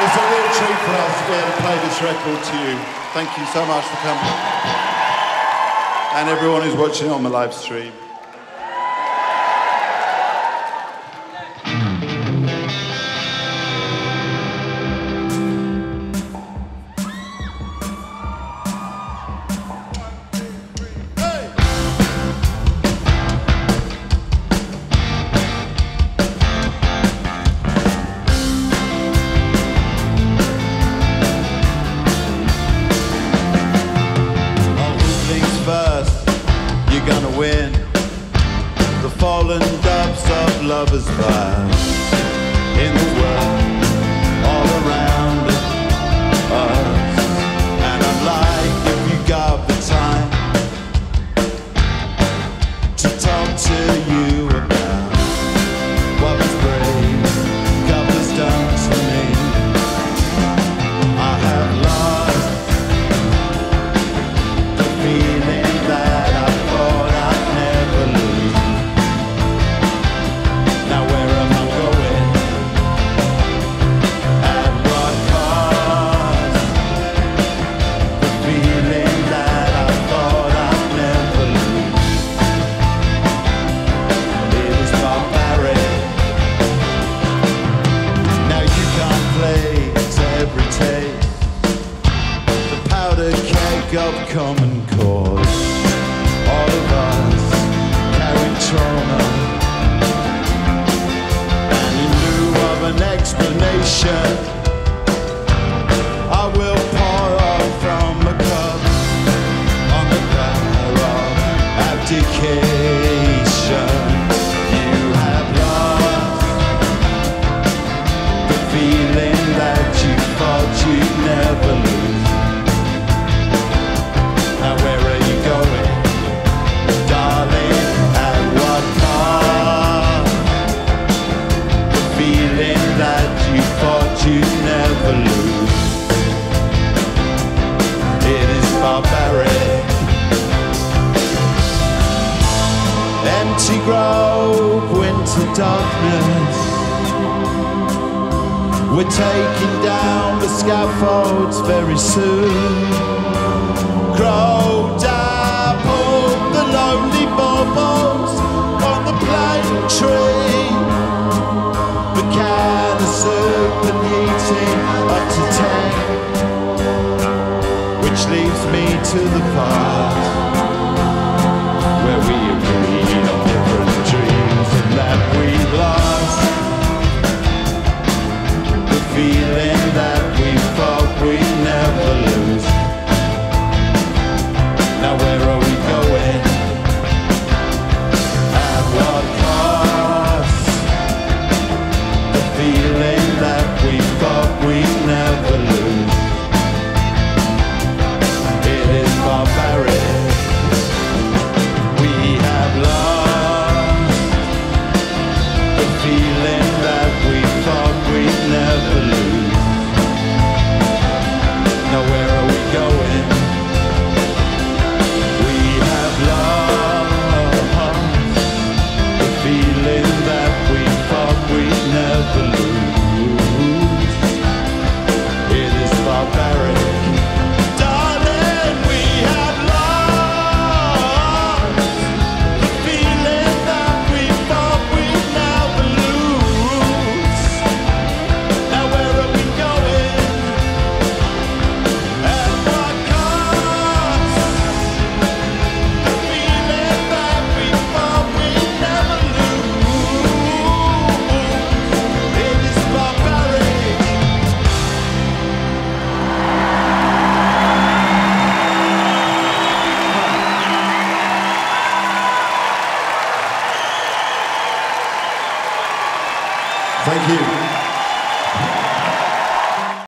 It's a real treat for us to be able to play this record to you. Thank you so much for coming. And everyone who's watching it on the live stream. The fallen doves of lovers' vows in the world all around us. And I'd like, if you got the time, to talk to you about what this brave couple's done to me. I have lost the feeling that I thought I'd never lose. Now where am I going? At what cost? The feeling that I thought I'd never lose. It is barbaric. Now you can't play to every taste. The powdered keg of common cause. All of us carry trauma. And in lieu of an explanation, I will pour off from a cup on the prayer of abdication. You have lost the feeling that you thought you'd never lose. Now where are you going, darling? At what cost? The feeling that you thought you'd never lose. It is barbaric. Empty grove, winter darkness. We're taking down the scaffolds very soon. Crow dabbled the lonely baubles on the plane tree. The can of soup and heating up to 10, which leaves me to the part where we agreed on different dreams and that we lost the feeling that we thought we'd never lose. Now where are we going? At what cost? The feeling that we thought we'd never lose. It is barbaric. We have lost the feeling that we thought we'd never lose. Now where are we going? We have lost the feeling that we thought we'd never lose. It is barbaric. Darling, we have lost the feeling that we thought we'd never lose. Now where are we going? At what cost? The feeling that we thought we'd never lose. It is barbaric. Thank you.